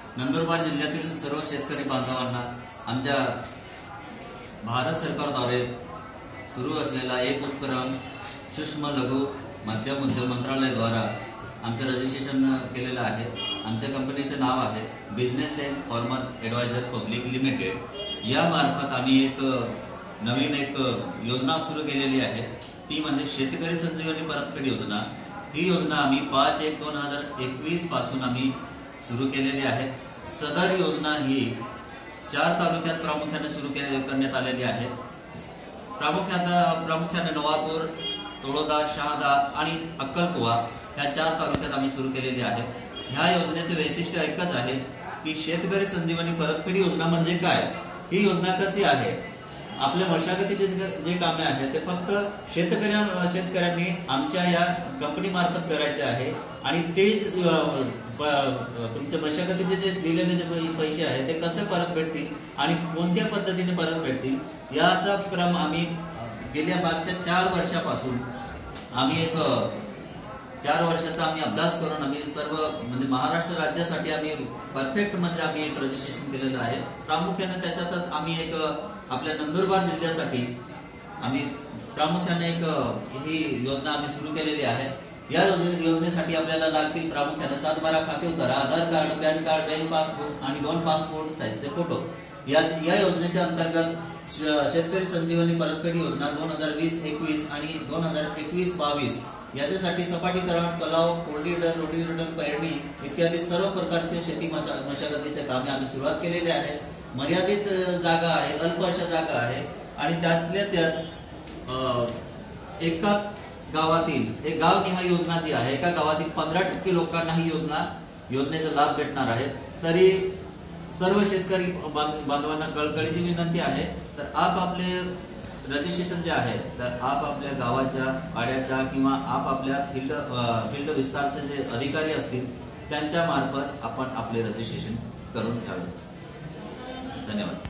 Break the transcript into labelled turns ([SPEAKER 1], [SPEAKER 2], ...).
[SPEAKER 1] नंदुरबार जिल्ह्यातील सर्व शेतकरी बांधवांना आमच्या भारत सरकारद्वारे सुरू असलेला एक उपक्रम सूक्ष्म लघु मध्यम उद्योग मंत्रालयाद्वारा आमचं रजिस्ट्रेशन केलेलं आहे। आमच्या कंपनीचे नाव आहे business and farmer advisor public limited. या मार्फत आम्ही एक नवीन योजना सुरू केलेली आहे, ती म्हणजे शेतकरी संजीवनी परतफेड योजना। ही योजना आम्ही 5/1/2021 पासून आम्ही सुरू केलेली आहे। सदर योजना ही 4 तालुक्यात प्रामुख्याने सुरू करण्यात आलेली आहे। प्रामुख्याने नवापूर, तळोदा, शहादा आणि अक्कलकुवा या 4 तालुक्यात आम्ही सुरू केलेली आहे। ह्या योजनेचे वैशिष्ट्य एकच आहे की शेतकरी संजीवनी परतफेड योजना म्हणजे काय, ही योजना कशी आहे। आपल्या मशागतीचे जे कामे आहेत ते फक्त शेतकऱ्यांनी आमच्या या कंपनी मार्फत करायचे आहे आणि तेच तुमच्या मशागतीचे जे दिलेले जे पैसे आहेत ते कसे परत भेटतील आणि कोणत्या पद्धतीने परत भेटतील याचा क्रम आम्ही गेल्या मागच्या 4 वर्षापासून आम्ही 4 वर्षाचा आम्ही अभ्यास करून आम्ही सर्व म्हणजे महाराष्ट्र राज्यासाठी आम्ही परफेक्ट म्हणजे आम्ही एक रजिस्ट्रेशन केलेलं आहे। प्रामुख्याने त्याच्यातच आम्ही आपल्या नंदुरबार जिल्ह्यासाठी आम्ही प्रामुख्याने ही योजना आम्ही सुरू केलेली आहे। या योजनेसाठी आपल्याला लागतील प्रामुख्याने 7/12 खाते उतारा, Aadhaar card, PAN card, bank passbook आणि 2 पासपोर्ट साईजचे फोटो। या योजनेच्या अंतर्गत शेतकरी संजीवनी परतफेड योजना 2020-21 आणि 2021-22 याच्यासाठी सपाटीकरण, तलाव, फोल्डीडर, रोटिवेटर, पेरणी इत्यादी सर्व प्रकारचे शेती मशागतीचे कामे आम्ही सुरुवात केलेली आहे। मर्यादित जागा आहे, अल्प अशा जागा आहे आणि त्यातल्या त्यात एका गावातील एक गावनिहाय योजना जी आहे, एका गावातील 15% लोकांना ही योजनेचा लाभ भेटणार आहे। तरी सर्व शेतकरी बांधवांना कळकळीची विनंती आहे, तर आपले रजिस्ट्रेशन जे आहे तर आपल्या गावाच्या, पाड्याच्या किंवा आपल्या फील्ड विस्तारचे जे अधिकारी असतील त्यांच्या मार्फत आपण आपले रजिस्ट्रेशन करून घ्यावे। धन्यवाद।